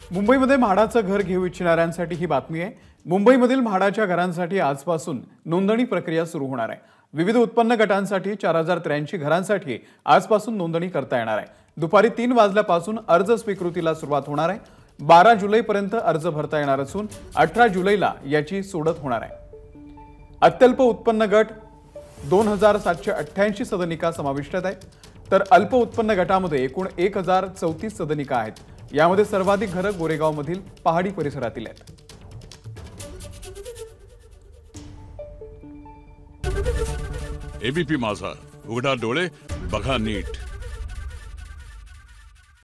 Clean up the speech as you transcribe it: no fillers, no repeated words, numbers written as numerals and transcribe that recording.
मुंबईमध्ये म्हाडाचं घर घेऊ इच्छिणाऱ्यांसाठी ही बातमी आहे। मुंबईमधील म्हाडाच्या घरांसाठी आजपासून नोंदणी प्रक्रिया सुरू होणार आहे। विविध उत्पन्न गटांसाठी 4083 घरांसाठी आजपासून नोंदणी करता येणार आहे। दुपारी 3 वाजल्यापासून अर्ज स्वीकृतीला सुरुवात होणार आहे। 12 जुलैपर्यंत अर्ज भरता येणार असून 18 जुलैला याची सोडत होणार आहे। अत्यल्प उत्पन्न गट 2788 सदनिका समाविष्ट आहेत, तर अल्प उत्पन्न गटामध्ये एकूण 1034 सदनिका आहेत। यामध्ये सर्वाधिक घरं गोरेगावमधील पहाडी परिसरातील आहेत। एबीपी माझा, उघडा डोळे बघा नीट।